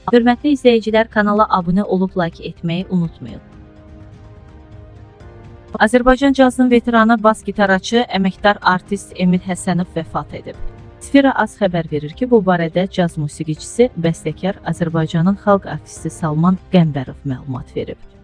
Hörmətli izləyicilər, kanala abunə olub like etməyi unutmayın. Azərbaycan cazının veteranı bas gitaraçı, əməkdar artist Emil Həsənov vəfat edib. Sfera AZ xəbər verir ki, bu barədə caz musiqiçisi, bəstəkar, Azərbaycanın xalq artisti Salman Qəmbərov məlumat verib.